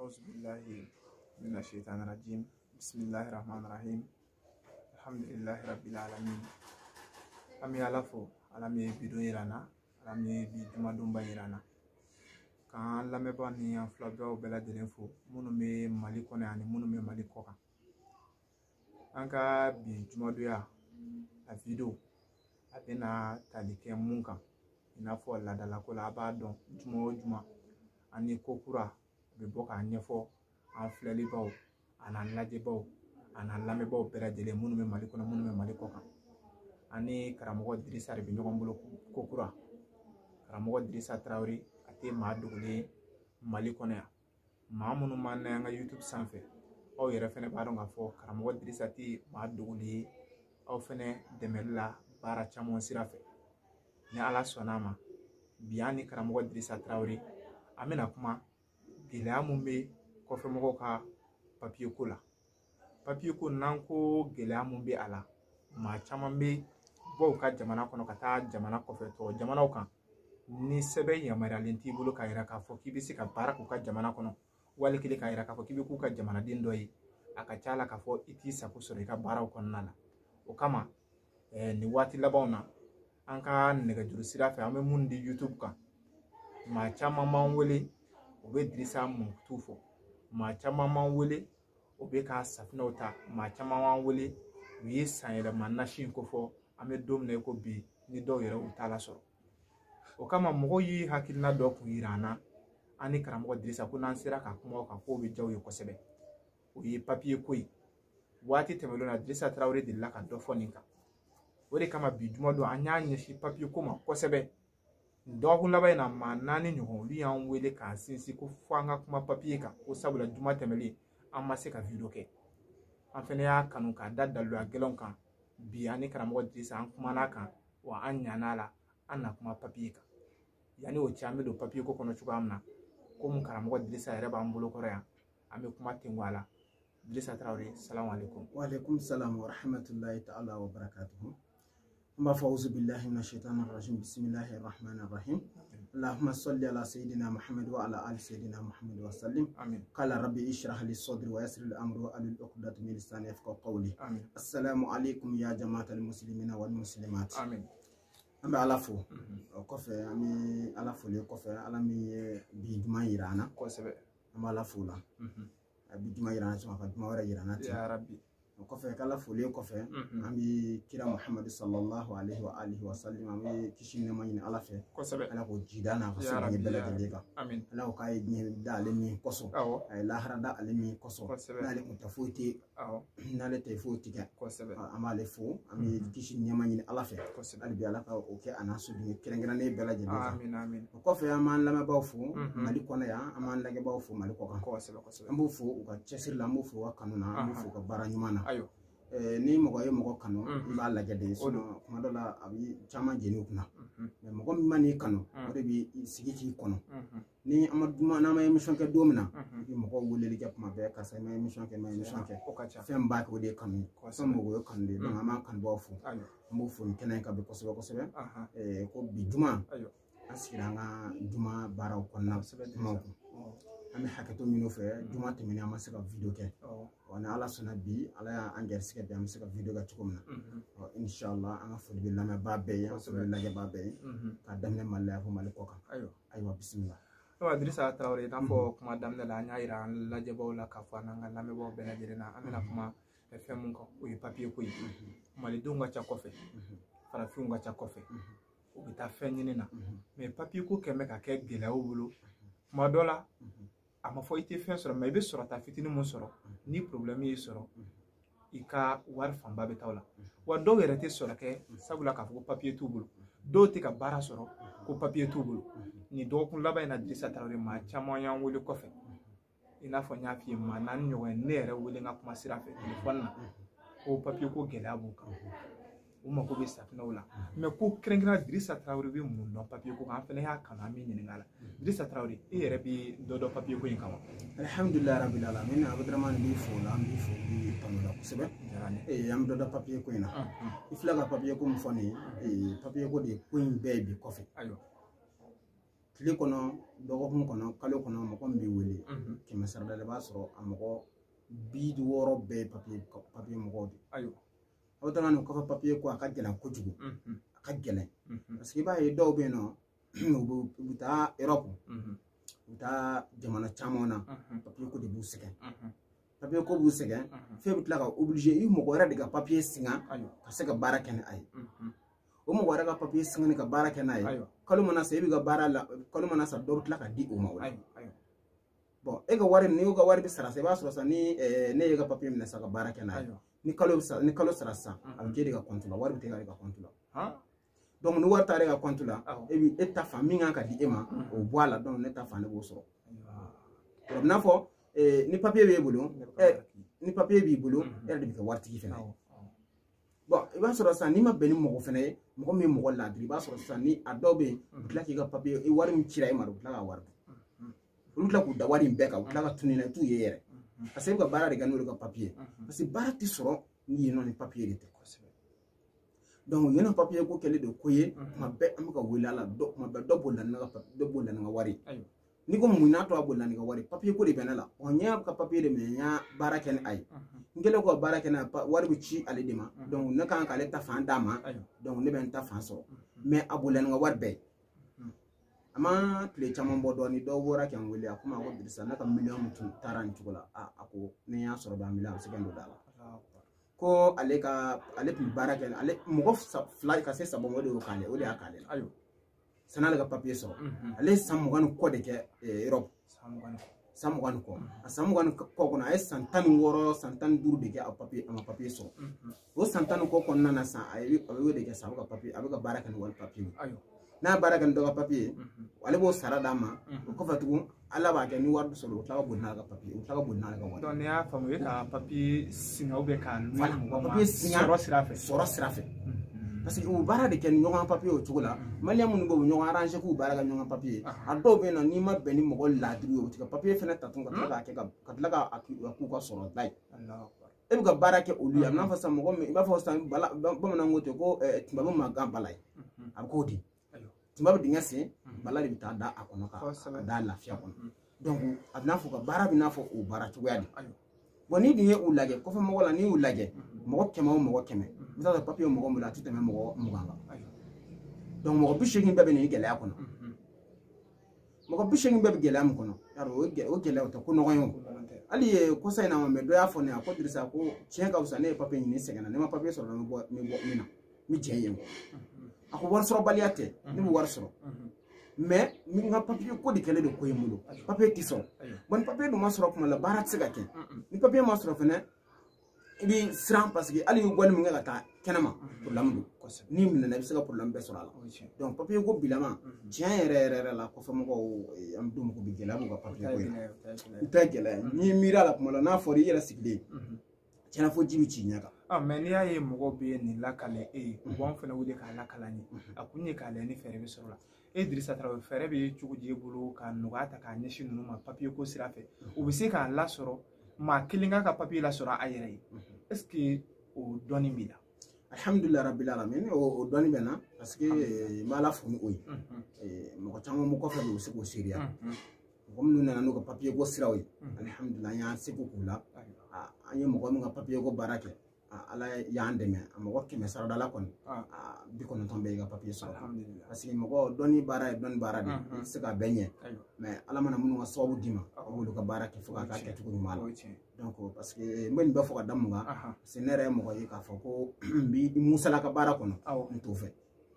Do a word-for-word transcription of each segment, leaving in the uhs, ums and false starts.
أعوذ بالله من الشيطان الرجيم بسم الله الرحمن الرحيم الحمد لله رب العالمين أمي ألفو ألمي بدو إيرانا ألمي بدو دمبا إيرانا كان لمي باني أنفلابيو بلا دلنفو منو مي مالكو يعني منو مي مالكو أنكا بجمع دويا الفيديو أبنا تاليكي مونكا inafo la dala ko la ba don juma juma ani kokura be boka nyefo an fleli baw anan laje baw anan lame baw berajele munu me maliko na munu me maliko kan ani karamogo Dirisa be nyogon bolo kokura karamogo Dirisa Traoré ate ma dugule maliko na ma munu man na nga YouTube sanfe aw yere fene ba don ga fo karamogo Dirisa ti ma dugule aw fene demella bara chamon sirafe ni ala sonama biani karamogo Dirisa Traoré amena kuma gɛlɛya mun be kɔfɛ mɔgɔw ka papier ko la papier ko nan ko gɛlɛya mun be ala ma caman be bɔ ka jamana kɔnɔ ka taa jamana kɔfɛ tɔ jamanaw kan ni sɛbɛn yamariyalen t'i bolo ka yira k'a fɔ k'i bɛ se ka baara k'u ka jamana kɔnɔ wali kelen ka yira k'a fɔ k'i bɛ k'u ka jamanaden dɔ ye a ka ca la k'a fɔ i t'i sago sɔrɔ i ka baaraw kɔnɔna la o kama eh, ni waati labanw na an ka nɛgɛjuru sira fɛ an bɛ mun di YouTube kan maa caman b'an wele o bɛ Dirisa Muntu fɔ maa caman b'an wele o bɛ ka safinɛw ta maa caman b'an wele u ye san yɛlɛma nasi in ko fɔ an bɛ don min na i ko bi ni dɔw yɛrɛ u t'a la sɔrɔ o kama mɔgɔw yi hakilina dɔ kun yira an na an ni karamɔgɔ Dirisa ko n'an sera ka kuma o kan k'o bɛ diya u ye kosɛbɛ o ye papier ko ye waati tɛmɛnlen na Dirisa Traoré delila ka dɔ fɔ nin kan o de kama bi juma don an y'a ɲɛsin papier ko ma kosɛbɛ dɔgɔkun laban in na maa naani ɲɔgɔn olu y'an wele k'an sinsin ko fo an ka kuma papier kan ko sabula juma tɛmɛlen an ma se ka video kɛ an fɛnɛ y'a kanu k'a da daluya gɛlɛnw kan bi an ni karamɔgɔ Dirisa an kumana kan wa an ɲana la an na kuma papier kan yanni o cɛ an bɛ don papier ko kɔnɔ cogoya min na komi karamɔgɔ Dirisa yɛrɛ b'an bolo kɔrɔ yan an bɛ kuma ten a la Dirisa Traoré salamu alaikum wa alaikum salam wa rahmatullahi ta'ala wa barakatuhu ما فوز بالله من الشيطان الرجيم بسم الله الرحمن الرحيم اللهم صل على سيدنا محمد وعلى آل سيدنا محمد وسلم آمين قال ربي اشرح لي صدري ويسر لي أمري واحلل عقدة من لساني يفقهوا قولي آمين السلام عليكم يا جماعة المسلمين والمسلمات آمين أمي علافو كوفي أمي علافو لي كوفي ألمي بيجما يرانا كوسبه أمي علافو لا بيجما يرانا سما فبيجما ورا يرانا يا ربي kɔfɛ kala foli kɔfɛ an bɛ kira Muhammad sallallahu alaihi wa alihi wa sallam an bɛ kisi ni nɛɛma ɲini ala fɛ ala k'o jida n'a ka sɔrɔ bɛɛ lajɛlen kan ala ko k'a ye diɲɛ da ale min kɔsɔn a ye lahara da ale min kɔsɔn n'ale kun tɛ foyi tɛ n'ale tɛ foyi tigɛ an b'ale fo an bɛ kisi ni nɛɛma ɲini ala fɛ hali bi ala ka o kɛ a n'a sodun kɛrɛnkɛrɛnnen bɛɛ lajɛlen kan o kɔfɛ an b'an lamɛnbaaw fo Mali kɔnɔ yan an b'an lajɛbaaw fo Mali kɔ kan an b'o fo u ka cɛsiri la an b'o fo u ka kanu na an b'o fo u ka baara ɲuman na ni mɔgɔ ye mɔgɔ kanu i b'a lajɛ de kuma dɔ la a bɛ caman jeni u kunna mais mɔgɔ min ma n'i kanu o de bɛ sigi k'i kɔnɔ ni an ma duma n'an ma émission kɛ don min na i bɛ mɔgɔw weleli kɛ kuma bɛɛ karisa i ma émission kɛ i ma émission kɛ fɛn b'a kɛ o de ye kanu ye fɛn mɔgɔ ye kanu de ye donc an b'an kanubaw fo an b'o fo nin kɛnɛ in kan bi kosɛbɛ kosɛbɛ ko bi juma an sigira an ka juma baaraw kɔnɔna jumaw kun an bɛ hakɛto ɲini u fɛ juma tɛmɛnen an ma se ka video kɛ wa ni ala sɔnna bi ala y'an gɛrɛsɛgɛ bi an bɛ se ka video kɛ cogo min na inshallah an ka foli bɛ lamɛnbaa bɛɛ ye an ka foli bɛ lajɛbaa bɛɛ ye k'a daminɛ Mali la fo Mali kɔ kan ayiwa bisimila ayiwa Dirisa Traoré i n'a fɔ kuma daminɛ la an y'a yira an lajɛbaaw la k'a fɔ an n'an ka lamɛnbaaw bɛɛ lajɛlen na an bɛna kuma fɛn mun kan o ye papier ko ye malidenw ka ca kɔfɛ farafinw ka ca kɔfɛ u bɛ taa fɛn ɲini na mais papier ko kɛmɛ ka kɛ gɛlɛyaw bolo kuma dɔ la a ma fɔ i tɛ fɛn sɔrɔ mais i bɛ sɔrɔta fitinin mun sɔrɔ ni problème y'i sɔrɔ i ka wari fanba bɛ taa o la wa dɔw yɛrɛ tɛ sɔrɔ kɛ sabula k'a fɔ ko papier t'u bolo dɔw tɛ ka baara sɔrɔ ko papier t'u bolo nin dɔgɔkun laban in na Dirisa Traoré maa caman y'an wele kɔfɛ i n'a fɔ n y'a f'i ye maa naani ɲɔgɔn ne yɛrɛ wele n ka kuma sira fɛ téléphone na ko papier ko gɛlɛya b'u kan u mako bɛ safinɛw la mais ko kɛrɛnkɛrɛnnen Dirisa Traoré bɛ mun dɔn papier ko kan an fɛnɛ y'a kanu an bɛ ɲininka a la Dirisa Traoré e yɛrɛ bɛ dɔ dɔn papier ko in kan wa alhamdulilayi rabbil alamin Abudramani b'i fo la an b'i fo b'i tanu la kosɛbɛ ee an bɛ dɔ dɔn papier ko in na i filɛ ka papier ko min fɔ nin ye ee papier ko de ko in bɛɛ bi kɔfɛ tile kɔnɔ dɔgɔkun kɔnɔ kalo kɔnɔ mɔgɔ min b'i wele kɛmɛ sara la i b'a sɔrɔ a mɔgɔ bi wɔɔrɔ bɛɛ papiye papiye mɔgɔw de ayiwa aw taara nin kɔfɛ papiye ko a ka gɛlɛn kojugu a ka gɛlɛn parce que i b'a ye dɔw bɛ yen nɔ u bɛ taa Europe u bɛ taa jamana caman na papiye ko de b'u sɛgɛn papiye ko b'u sɛgɛn fɛn bɛ tila ka oblige i mɔgɔ wɛrɛ de ka papiye singa ka se ka baara kɛ ni a ye o mɔgɔ wɛrɛ ka papiye singa ka baara kɛ n'a ye kalo mana sa i bɛ ka baara la kalo mana sa dɔw bɛ tila ka di o ma o la bon e ka wari ni y'o ka wari bɛ sara sa i b'a sɔrɔ sa ni ne ye ka papiye minɛ sa ka baara kɛ n'a ye ni kalo ni kalo sara sisan a bɛ k'e de ka compte la wari bɛ tigɛ e ka compte la donc ni wari taara e ka compte la e bi e ta fan min kan ka di e ma o bɔ a la donc ne ta fan ne b'o sɔrɔ i n'a fɔ ni papiye b'e bolo ni papiye b'i bolo e yɛrɛ de bɛ kɛ waritigi fɛnɛ ye bon i b'a sɔrɔ sisan n'i ma bɛn ni mɔgɔ fɛnɛ ye mɔgɔ min ye mɔgɔ ladiri i b'a sɔrɔ sisan ni a dɔw bɛ yen u tila k'i ka papiye wari min cira e ma u tila ka wari olu tila k'u da wari in bɛɛ kan u tila ka tunun na t'u ye yɛrɛ parce que i bɛ ka baara de kɛ n'olu ka papiye parce que baara tɛ sɔrɔ ni yen nɔ ni papiye de tɛ donc yen nɔ papiye ko kɛlen de ko ye tuma bɛɛ an bɛ ka wele a la tuma bɛɛ dɔ bolila ni ka dɔ bolila ni ka wari ni ko mun n'a to a bolila ni ka wari papiye ko de bɛ ne la ɔ n y'a ka papiye de minɛ n y'a baara kɛ ni a ye n kɛlen ko ka baara kɛ n'a ye wari bɛ ci ale de ma donc ne kan k'ale ta fan d'a ma donc ne bɛ n ta fan sɔrɔ mais a bolila ni ka wari bɛɛ a ma tile caman bɔ dɔɔni dɔw bɔra kɛ n wele a ko ma ko Dirisa ne ka miliyɔn min tun taara nin cogo la a ko ne y'a sɔrɔ b'a miliyɔn a bɛ se ka don da la ko ale ka ale tun baara kɛ ale mɔgɔ fila ka se saba o de y'o k'ale o de y'a k'ale la sanni ale ka papiye sɔrɔ ale ye san mugan ni kɔ de kɛ Europe san mugan ni kɔ a san mugan ni kɔ kɔnɔ a ye san tan ni wɔɔrɔ san tan ni duuru de kɛ a papiye a ma papiye sɔrɔ o san tan ni kɔ kɔnɔna na san a ye a bɛ de kɛ sa a bɛ ka papiye a bɛ ka baara kɛ ni wari papiye n'a baara kɛ ni dɔ ka papiye ale b'o sara d'a ma o kɔfɛ tugun ala b'a kɛ ni wari sɔrɔ o tila ka boli n'ale ka papiye o tila ka boli n'ale ka wari. donc n'i y'a faamu e ka papiye singa ou bien k'a lu mɔgɔ ma papiye singa sɔrɔ sira fɛ sɔrɔ sira fɛ parce que u baara de kɛ ni ɲɔgɔn papiye o cogo la maliyɛn minnu bɛ u ɲɔgɔn arrange k'u baara kɛ ɲɔgɔn papiye a dɔw bɛ yen nɔ n'i ma bɛn ni mɔgɔ ladiri ye o tɛ ka papiye fɛnɛ ta tun ka tila k'a kɛ ka tila k'a k'u ka sɔrɔ da ye e bɛ ka baara kɛ olu ye a bɛ n'a fɔ sisan mɔgɔ min i b'a fɔ sisan bamananw ko ten ko tubabu ma gan bala ye a bɛ k'o di tuma bɛ dingɛ sen bala de bɛ taa da a kɔnɔ ka da lafiya kɔnɔ donc a bɛ n'a fɔ ka baara bɛ n'a fɔ o baara cogoya de bon n'i dun ye u lajɛ kɔfɛ mɔgɔ la n'i y'u lajɛ mɔgɔ kɛmɛ o mɔgɔ kɛmɛ i bɛ taa sɔrɔ papiye mɔgɔ min bolo a tɛ tɛmɛ mɔgɔ mugan kan donc mɔgɔ bi seegin bɛɛ bɛ nin gɛlɛya kɔnɔ mɔgɔ bi seegin bɛɛ bɛ gɛlɛya min kɔnɔ yarɔ o gɛlɛya o tɛ ko nɔgɔ ye o hali ye kɔsa in na mɛ dɔ y'a fɔ ne ye a ko Dirisa ko tiɲɛ ka fisa ne ye papiye ɲini sɛgɛnna ne ma papiye sɔrɔ n bɛ bɔ min na n bɛ jɛn yen a ko wari sɔrɔ baliya tɛ ne bɛ wari sɔrɔ mais min ka papiye ko de kɛlen de ko ye n bolo papiye tɛ sɔrɔ bon ni papiye dun ma sɔrɔ kuma la baara tɛ se ka kɛ ni papiye ma sɔrɔ fɛnɛ i bɛ siran parce que hali wali min kɛ ka taa kɛnɛma problème don n'i minɛna i bɛ se ka problème bɛɛ sɔrɔ a la donc papiye ko bilama tiɲɛ yɛrɛ yɛrɛ yɛrɛ la kɔfɛ mɔgɔw an bɛ don mɔgɔ bɛ gɛlɛya b'u ka papiye ko in u tɛ gɛlɛya n'i miiri a la kuma la n'a fɔra i yɛrɛ sigilen tiɲɛna fo ji bɛ ci ɲɛ kan. ah mais n'i y'a ye mɔgɔw bɛ nin lakale e ye u b'anw fana wele k'a lakala ni a kun ye k'a lajɛ ni fɛɛrɛ bɛ sɔrɔ la e Dirisa Tarawele fɛɛrɛ bɛ cogo di e bolo ka nɔgɔya ta k'a ɲɛsin ninnu ma papiye ko sira fɛ u bɛ se k'a lasɔrɔ maa kelen kan ka papiye lasɔrɔ a yɛrɛ ye est ce que o dɔnni b'i la. alhamdulilayi rabbil alamin o dɔnni bɛ n na parce que n bɛ ala fo ni o ye mɔgɔ caman bɛ kɔfɛ de u bɛ se k'o seereya mɔgɔ minnu nana n'u ka papiye ko siraw ye alhamdulilayi an y'an seko k'u la an ye mɔgɔ min ka papiye ko baara kɛ ala y'an dɛmɛ a mɔgɔ kɛmɛ saradala kɔni bi kɔnɔntɔn bɛ i ka papiye sɔrɔ parce que mɔgɔ dɔnni baara ye dɔnni baara de i tɛ se ka bɛɛ ɲɛ mais ala mana minnu ka sababu d'i ma a b'olu ka baara kɛ fo k'a kɛ cogo ɲuman la donc parce que n bɛ nin bɛɛ fɔ ka da mun kan parce que ne yɛrɛ ye mɔgɔ ye k'a fɔ ko n bɛ musala ka baara kɔnɔ n t'o fɛ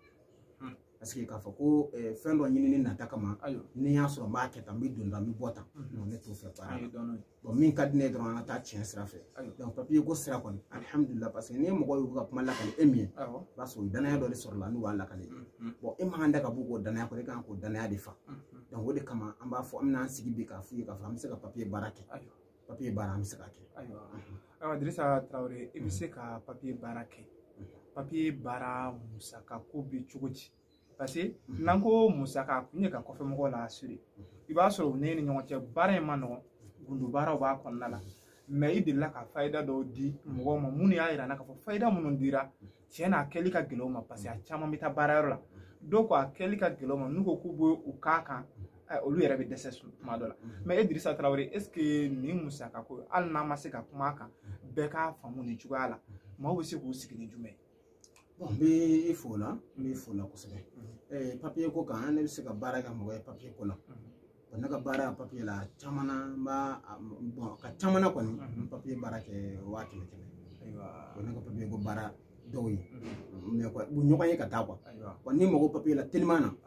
parce que k'a fɔ ko fɛn dɔ ɲinini nata kama ni y'a sɔrɔ n b'a kɛ tan n bɛ don tan n bɛ bɔ tan non ne t'o fɛ baara la bon min ka di ne ye dɔrɔn an ka taa tiɲɛ sira fɛ donc papiye ko sira kɔni alhamdulilayi parce que n'i ye mɔgɔ y'u ka kuma lakale e min ye i b'a sɔrɔ danaya dɔ de sɔrɔ la n'u b'a lakale bon e man kan da ka b'u k'o danaya kɔrɔ e kan k'o danaya de fa donc o de kama an b'a fɔ an bɛna an sigi bi k'a f'u ye k'a fɔ an bɛ se ka papiye baara kɛ papiye baara an bɛ se ka kɛ. ayiwa Dirisa Tarawele i bɛ se ka papiye baara kɛ papiye baara musaka ko bɛ cogo di parce que n'an ko musaka kun ye ka kɔfɛ mɔgɔw la assurer i b'a sɔrɔ u ne ni ɲɔgɔn cɛ baara in ma nɔgɔn gundo baaraw b'a kɔnɔna la mais i delila ka fayida dɔw di mɔgɔw ma mun y'a yira n na k'a fɔ fayida minnu dira tiɲɛ na a kɛli ka gɛlɛn u ma parce que a caman bɛ taa baarayɔrɔ la dɔw ko a kɛli ka gɛlɛn ma n'u ko k'u bɛ u k'a kan olu yɛrɛ bɛ dɛsɛ tuma dɔ la mais Idrissa Traoré est ce que nin musaka ko hali n'a ma se ka kuma a kan bɛɛ k'a faamu nin cogoya la maaw bɛ se k'u sigi ni jumɛn ye. Bon n bɛ i fo la n bɛ i fo la kosɛbɛ ɛɛ papiye ko kan ne bɛ se ka baara kɛ mɔgɔ ye papiye ko la bon ne ka baara papiye la caman na n b'a bon ka caman na kɔni n papiye baara kɛ waa kɛmɛ kɛmɛ bon ne ka papiye ko baara dɔw ye mais quoi u ɲɔgɔn ye ka taa quoi wa ni mago papiye la teliman na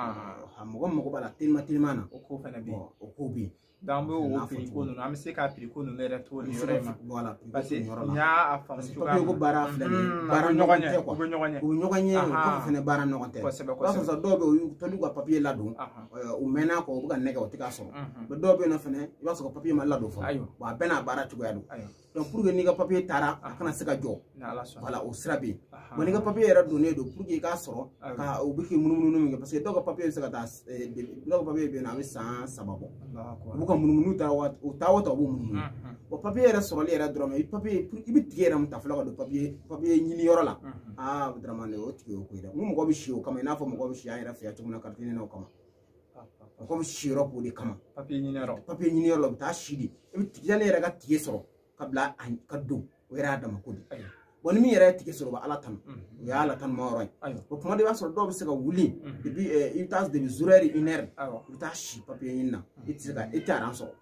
mɔgɔ mago b'a la teliman teliman na o ko fana bɛ yen o ko bɛ yen. donc an bɛ o prix ko ninnu an bɛ se ka prix ko ninnu yɛrɛ to nin yɔrɔ in ma parce que n y'a faamu cogoya min na ko baara filɛ nin ye baara ɲɔgɔn tɛ quoi u bɛ ɲɔgɔn ye u bɛ ɲɔgɔn ye o kɔfɛ fana baara ɲɔgɔn tɛ kosɛbɛ kosɛbɛ o b'a sɔrɔ dɔw bɛ yen u tɔlu ka papiye ladon u mɛnna kɔ u bɛ ka nɛgɛ o tɛ k'a sɔrɔ mais dɔw bɛ yen nɔ fana i b'a sɔrɔ papiye ma ladon fɔlɔ wa a bɛɛ n'a baara cogoya don donc pour que n'i ka papiye taara a kana se ka jɔ voilà o sira bɛ yen bon n'i ka papiye yɛrɛ donnen don pour que i k'a sɔrɔ ka u bɛ k'i munumunu min kɛ parce que dɔw ka papiye bɛ se ka taa dɔw ka papiye bɛ yen nɔ a bɛ san saba bɔ u b'u ka munumunu ta o taa o ta u b'u munumunu bon papiye yɛrɛ sɔrɔli yɛrɛ dɔrɔn i papiye i bɛ tigɛ yɛrɛ mun ta fɔlɔ ka don papiye papiye ɲini yɔrɔ la aa Dramane o tigi o ko ye dɛ n ko mɔgɔ bɛ si o kama i n'a fɔ mɔgɔ bɛ si an yɛrɛ fɛ yan cogo min na kariti o kama mɔgɔ bɛ si yɔrɔ k'o de kama papiye ɲini yɔrɔ papiye ɲini yɔrɔ la u bɛ taa si de i bɛ tigɛ ne yɛrɛ ka tige sɔrɔ ka bila ka don o yɛrɛ y'a dama ko de bon ni min yɛrɛ ye tige sɔrɔ o bɛ ala tanu o y'a ala tanu ma yɔrɔ ye o kuma de b'a sɔrɔ dɔw bɛ se ka wuli depuis i bɛ taa depuis zéro heure une heure i bɛ taa si papiye ɲini na i tɛ se ka i tɛ aran sɔrɔ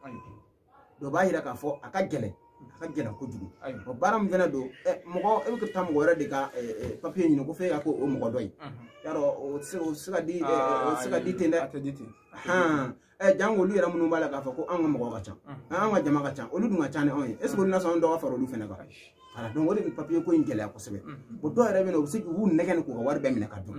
dɔ b'a yira k'a fɔ a ka gɛlɛn a ka gɛlɛn kojugu o baara min fana don mɔgɔ e bɛ taa mɔgɔ wɛrɛ de ka papiye ɲini ko f'e ka ko o mɔgɔ dɔ ye yarɔ o tɛ se ka di o tɛ se ka di ten dɛ han ɛ jango olu yɛrɛ minnu b'a la k'a fɔ ko an ka mɔgɔ ka ca an ka jama ka ca olu dun ka ca ni anw ye est ce que olu na sɔn an dɔ ka fara olu fana kan voilà donc o de bɛ papiye ko in gɛlɛya kosɛbɛ bon dɔw yɛrɛ bɛ yen nɔ u bɛ se k'u nɛgɛ ni k'u ka wari bɛɛ minɛ ka dun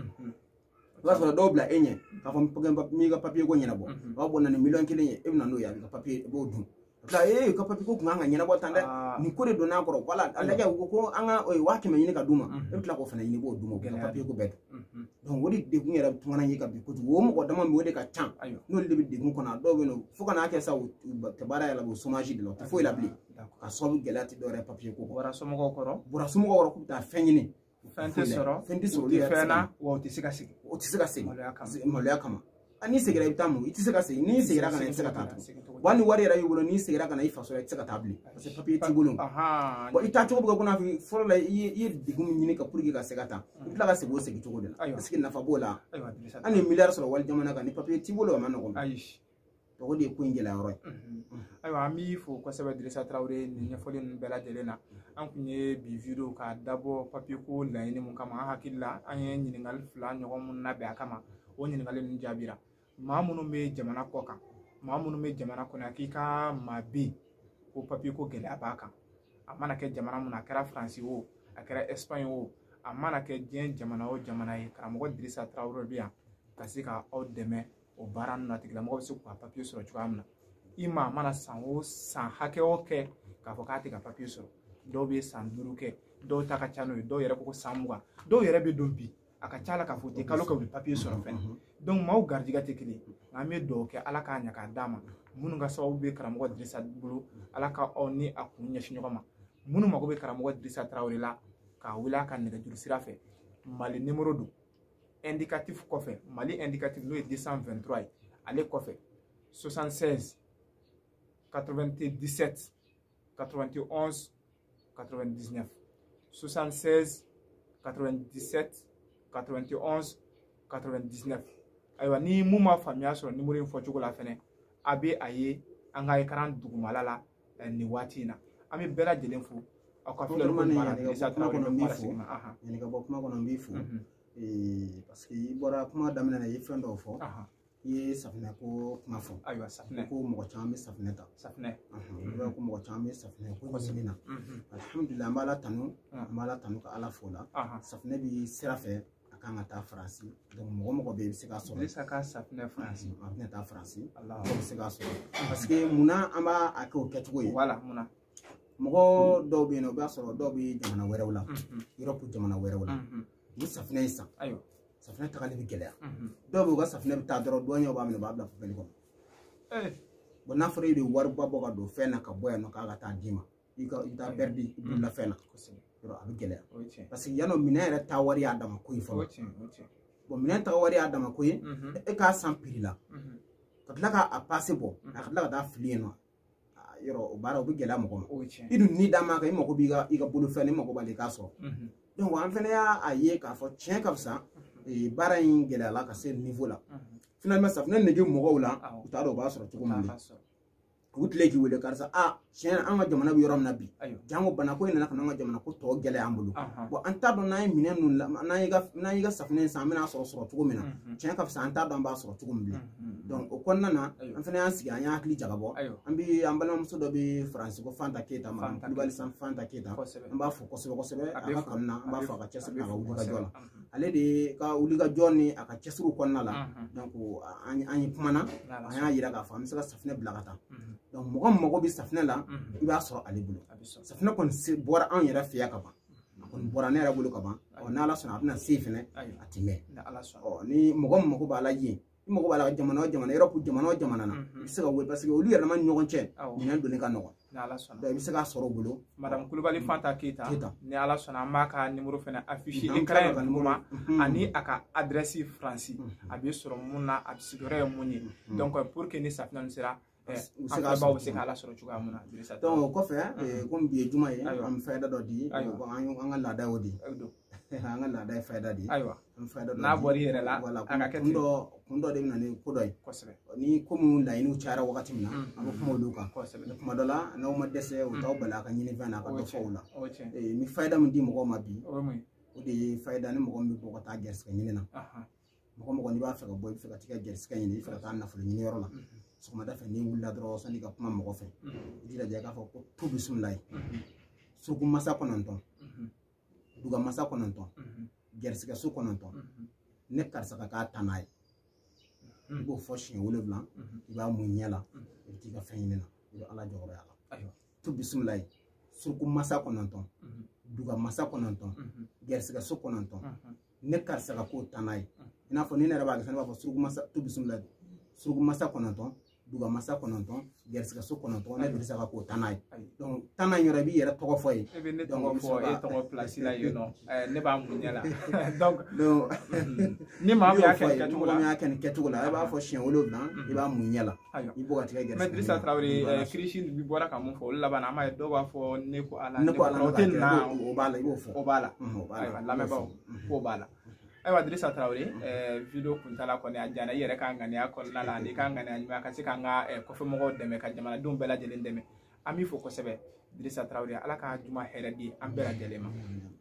i b'a sɔrɔ dɔw bila e ɲɛ k'a fɔ n'i ka papiye ko ɲɛnabɔ u b'a bɔ na ni miliyɔn kelen ye e bɛ na n'o ye a bɛ ka papiye i b'o dun ee ka papiye ko kun kan ka ɲɛnabɔ tan dɛ nin ko de don n'a kɔrɔ voilà a lajɛ u ko ko an ka waa kɛmɛ ɲini ka d'u ma e bɛ tila k'o fana ɲini i b'o d'u ma u ka papiye ko bɛɛ dun donc o de degun yɛrɛ tumana ye ka bin kojugu o mɔgɔ dama min o de ka ca n'olu de bɛ degun kɔnɔ dɔw bɛ yen nɔ fo ka n'a kɛ sa u tɛ baara yɛrɛ la u chômage de la u tɛ foyi la bilen ka sababu gɛlɛya tɛ dɔwɛrɛ papiye ko bɔra somɔgɔw kɔrɔ bɔra somɔgɔw kɔrɔ k'u bɛ taa fɛn ɲini fɛn tɛ sɔrɔ fɛn tɛ sɔrɔ olu yɛrɛ na wa u tɛ se ka segin o tɛ se ka segin maloya kama n'i seginna i bɛ taa mun i tɛ se ka segin n'i seginna ka na i tɛ se ka taa wa ni wari yɛrɛ y'i bolo n'i seginna ka na i faso la i tɛ se ka taa bilen parce que papiye t'i bolo bon i taacogo bɛ kɛ komi fɔlɔ la i ye degun min ɲini ka pour que ka se ka taa i bɛ tila ka segin o segin cogo de la parce que nafa b'o la hali ni miliyari sɔrɔ wali jamana kan ni papiye t'i bolo a ma nɔgɔn o de ye ko in gɛlɛya yɔrɔ ye ayiwa an b'i fo kosɛbɛ Idrissa Traoré nin ɲɛfɔli ninnu bɛɛ lajɛlen na an kun ye bi video k'a dabɔ papiye ko laɲini mun kama an hakili la an ye ɲininkali fila ɲɔgɔn minnu labɛn a kama o ɲininkali ninnu jaabira maa minnu bɛ jamana kɔ kan maa minnu bɛ jamana kɔnɔ a k'i ka maa bɛ ko papiye ko gɛlɛya b'a kan a mana kɛ jamana mun na a kɛra Faransi o a kɛra Espagne o a mana kɛ diɲɛ jamana o jamana ye karamɔgɔ Idrissa Traoré bɛ yan ka se ka aw dɛmɛ o baara ninnu na tigilamɔgɔ bɛ se k'u ka papiye sɔrɔ cogoya min na i maa mana san o san hakɛ o kɛ k'a fɔ k'a tɛ ka papiye sɔrɔ dɔw bɛ san duuru kɛ dɔw ta ka ca n'o ye dɔw yɛrɛ ko san mugan dɔw yɛrɛ bɛ don bi a ka ca la k'a fɔ u tɛ kalo kɛ u bɛ papiye sɔrɔ fɛnɛ donc maaw garijɛgɛ tɛ kelen ye nka an bɛ dugawu kɛ ala k'a ɲɛ k'a d'a ma minnu ka sababu bɛ karamɔgɔ Idrissa bolo ala ka aw ni a kun ɲɛsin ɲɔgɔn ma minnu mago bɛ karamɔgɔ Idrissa Traoré la k'a wele a ka nɛgɛjuru sira fɛ Mali numéro don indicatif kɔfɛ Mali indicatif n'o ye deux cent vingt-trois ye ale kɔfɛ soixante-seize quatre-vingt-dix-sept quatre-vingt-onze quatre-vingt-dix-neuf soixante-seize quatre-vingt-dix-sept quatre-vingt-onze quatre-vingt-dix-neuf ayiwa ni mun ma faamuya sɔrɔ numéro in fɔcogo la fɛnɛ a bɛ a ye an ka écran dugumala la nin waati in na an bɛ bɛɛ lajɛlen fo aw ka filɛli ko baara Idrissa Traoré bɛ kuma segin ma yanni ka bɔ kuma kɔnɔ n b'i fo parce que i bɔra kuma daminɛ na i ye fɛn dɔw fɔ i ye safinɛ ko kuma fɔ ayiwa safinɛ ko mɔgɔ caman bɛ safinɛ ta safinɛ i b'a ko mɔgɔ caman bɛ safinɛ ko ɲini na alhamdulilah an b'a la tanu an b'a la tanu ka ala fo la safinɛ bɛ sira fɛ a kan ka taa Faransi donc mɔgɔ mɔgɔ bɛ i bɛ se k'a sɔrɔ Idrissa ka safinɛ Faransi a bɛna taa Faransi mɔgɔ bɛ se k'a sɔrɔ parce que munna an b'a a kɛ o kɛcogo ye voilà munna mɔgɔ dɔw bɛ yen nɔ o b'a sɔrɔ dɔw bɛ jamana wɛrɛw la Europe jamana wɛrɛw la ni safinɛ in san ayiwa safinɛ tagali bɛ gɛlɛya dɔw bɛ u ka safinɛ bɛ taa dɔrɔn dɔnɲɛw b'a minɛ u b'a bila poubelle kɔnɔ bon n'a fɔra e de wari ba bɔ ka don fɛn na ka bɔ yan nɔ k'a ka taa d'i ma i ka i bɛ taa perdre i bolola fɛn na yɔrɔ a bɛ gɛlɛya parce que yanɔ minɛn yɛrɛ taa wari y'a dama ko in fɔlɔ bon minɛn taga wari y'a dama ko ye e k'a san prix la ka tila k'a passe bɔ a ka tila ka taa fili yen nɔ yɔrɔ o baara o bɛ gɛlɛya mɔgɔ ma i dun ni d'a ma kan i mago b'i ka i ka bolofɛn ni mago b'ale k'a sɔrɔ donc an fɛnɛ y'a ye k'a fɔ tiɲɛ ka fisa baara in gɛlɛyala ka se niveau la finalement safunɛ nege mɔgɔw la u t'a dɔn u b'a sɔrɔ cogo min na u tile k'i wele karisa a tiɲɛ an ka jamana bɛ yɔrɔ min na bi jango bana ko in nana ka an ka jamana ko tɔ gɛlɛya an bolo bon an t'a dɔn n'an ye minɛn ninnu n'an y'i ka safunɛ san an bɛna sɔrɔ sɔrɔ cogo min na tiɲɛ ka fisa an t'a dɔn an b'a sɔrɔ cogo min bilen donc o kɔnɔna na an fana y'an sigi an y'a hakili jagabɔ an bɛ an balimamuso dɔ bɛ faransi ko Fanta Keyita ma Kulibali san Fanta Keyita an b'a fɔ kosɛbɛ kosɛbɛ a ka kanu na an b'a fɔ a ka cɛsiri a ka wulikajɔ la ale de ka wulikajɔ ni a ka cɛsiriw kɔnɔna la donc an ye kumana an y'a yira k'a fɔ an bɛ se ka safunɛ bila ka taa donc mɔgɔ mago bɛ safunɛ la i b'a sɔrɔ ale bolo safunɛ kɔni bɔra anw yɛrɛ fɛ yan ka ban a kɔni bɔra ne yɛrɛ bolo ka ban ɔ n'ala sɔnna a bɛna se fɛnɛ a ti mɛn ɔ ni mɔgɔ mago b'a la yen i mago b'a la jamana o jamana Europe jamana o jamana na i bɛ se ka wele parce que olu yɛrɛ ma ɲɔgɔn cɛ minɛn donni ka nɔgɔn donc i bɛ se k'a sɔrɔ o bolo madame Kulibali Fanta Keyita ni ala sɔnna an b'a ka numéro fɛnɛ affiché écran in duguma ani a ka adresse Faransi a bɛ sɔrɔ mun na a sigiyɔrɔ ye mun ye donc pour que ni safunɛ ninnu sera u se k'a lasɔrɔ cogoya mun na donc o kɔfɛ komi bi ye juma ye an bɛ fayida dɔ di an ka laada y'o di an ka laada ye fayida di ayiwa an bɛ fayida dɔ di n'a bɔr'i yɛrɛ la voilà a ka kɛ kun dɔ kun dɔ de bɛ na ni ko dɔ ye kosɛbɛ ni ko minnu laɲiniw cayara wagati min na an bɛ kuma olu kan kuma dɔ la n'aw ma dɛsɛ u t'aw bali a ka ɲini fɛn na a ka dɔ fɔ o la ni fayida min di mɔgɔw ma bi o de ye fayida ni mɔgɔ min bɛ bɔ ka taa gɛrɛsɛgɛ ɲini na mɔgɔ mɔgɔ n'i b'a fɛ ka bɔ i bɛ fɛ ka t'i ka gɛrɛsɛgɛ ɲini i bɛ fɛ ka taa nafolo ɲini yɔrɔ la sɔgɔmada fɛ n'i wulila dɔrɔn sani ka kuma mɔgɔ fɛ i jilaja k'a fɔ ko tu bisimilayi suruku masa kɔnɔntɔn duga masa kɔnɔntɔn gɛrɛsɛgɛ so kɔnɔntɔn ne karisa ka k'a ta n'a ye i b'o fɔ siɲɛ wolonwula i b'a mun ɲɛ la i bɛ t'i ka fɛn ɲini na i bɛ ala jɔyɔrɔya la tu bisimilayi suruku masa kɔnɔntɔn duga masa kɔnɔntɔn gɛrɛsɛgɛ so kɔnɔntɔn ne karisa ka k'o ta n'a ye i n'a fɔ ni ne yɛrɛ b'a kɛ sani b'a fɔ suruku masa tu bisimilayi suruku masa kɔnɔntɔn duga masa kɔnɔntɔn gɛrɛsɛgɛ so kɔnɔntɔn ne bɛ se ka k'o tan n'a ye donc tan n'a yɛrɛ i b'i yɛrɛ tɔgɔ fɔ ye e bɛ ne tɔgɔ fɔ e tɔgɔ place la yen nɔ ne b'a mun ɲɛ la donc ni maa min y'a kɛ nin kɛcogo la ni maa min y'a kɛ nin kɛcogo la e b'a fɔ siɲɛ wolonwula i b'a mun ɲɛ la i b'o ka tigɛ gɛrɛsɛgɛ mais Dirisa Tarawele kirisi bi bɔra ka mun fɔ olu laban an b'a ye dɔw b'a fɔ ne ko ala ne ko ala o tɛ nin na o b'a la i b'o fɔ o b'a la ayiwa lamɛnbaaw k'o b'a la ayiwa Dirisa Tarawele video kuntala kɔni a jana i yɛrɛ ka ŋaniya kɔnɔna la ani ka ŋaniya ɲuman ka se k'an ka kɔfɛmɔgɔw dɛmɛ ka jamanadenw bɛɛ lajɛlen dɛmɛ an b'i fɔ kosɛbɛ Dirisa Tarawele ala ka juma hɛrɛ di an bɛɛ lajɛlen ma